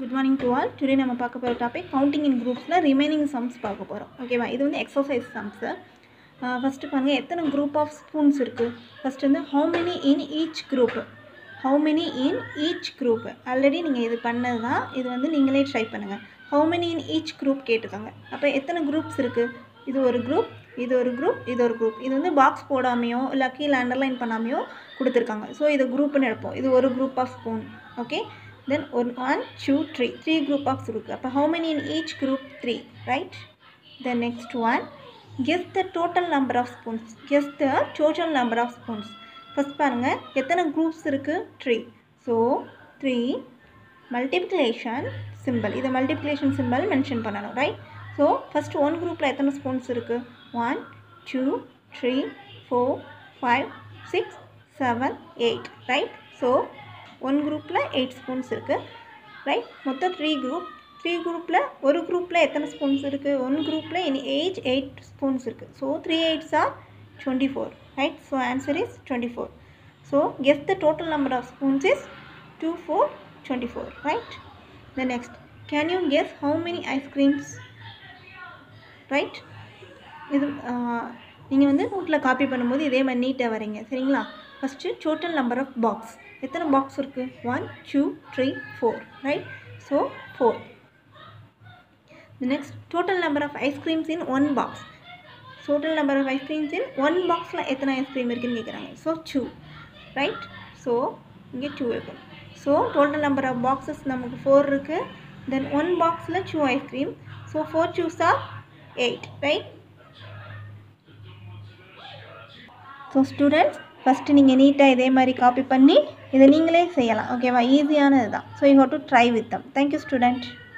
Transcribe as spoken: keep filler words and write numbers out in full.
Good morning to all. Today நம்ம பார்க்க போகிற டாபிக் கவுண்டிங் இன் குரூப்ஸில் ரிமைனிங் சம்ஸ் பார்க்க போகிறோம். ஓகேவா, இது வந்து எக்ஸசைஸ் சம்ஸு. ஃபஸ்ட்டு பாருங்கள், எத்தனை குரூப் ஆஃப் ஸ்பூன்ஸ் இருக்குது. ஃபஸ்ட்டு வந்து how many in each group how many in each group already நீங்கள் இது பண்ணது தான். இது வந்து நீங்களே ட்ரை பண்ணுங்கள். How many in each group கேட்டுக்கோங்க. அப்போ எத்தனை குரூப்ஸ் இருக்குது. இது ஒரு குரூப், இது ஒரு குரூப், இது ஒரு குரூப். இது வந்து பாக்ஸ் போடாமையோ இல்லை கீழே அண்டர்லைன் பண்ணாமையோ கொடுத்துருக்காங்க. ஸோ இது குரூப்னு எடுப்போம். இது ஒரு group of spoon. Okay, then one, two, three. Three group of group. Appa how many in each group? Three, right? The next one, guess the total number of spoons. Guess the total number of spoons. First பாருங்க, எத்தனை groups இருக்கு? Three. So three multiplication symbol. இது multiplication symbol mention பண்ணணும், right? So first one groupல எத்தனை spoons இருக்கு? One, two, three, four, five, six, seven, eight, right? So one குரூப்பில் eight spoons இருக்குது, right? மொத்தம் த்ரீ குரூப். த்ரீ குரூப்பில் ஒரு குரூப்பில் எத்தனை ஸ்பூன்ஸ் இருக்குது? ஒன் குரூப்பில் இனி எயிட் எயிட் ஸ்பூன்ஸ் இருக்குது. So three eights are twenty four, right? So answer is twenty four. So guess the total number of spoons is two four twenty four, right? The next, can you guess how many ice creams, right? இது நீங்கள் வந்து நோட்டில் copy பண்ணும்போது இதே மாதிரி நீட்டாக வரீங்க, சரிங்களா? First total number of box. எத்தனை பாக்ஸ் இருக்குது? One, two, three, four, right? So four. Next, total number of ice creams in one box. Total number of ice creams in one பாக்ஸில் எத்தனை ஐஸ்கிரீம் இருக்குதுன்னு கேட்குறாங்க. So two, right? ஸோ இங்கே two இருக்கும். So total number of boxes நமக்கு four இருக்குது. Then one பாக்ஸில் two ice cream. So four twos are eight, right? So students, first நீங்கள் நீட்டாக இதே மாதிரி காப்பி பண்ணி இதை நீங்களே செய்யலாம். ஓகேவா, ஈஸியானது தான். So you have to try with them. Thank you student.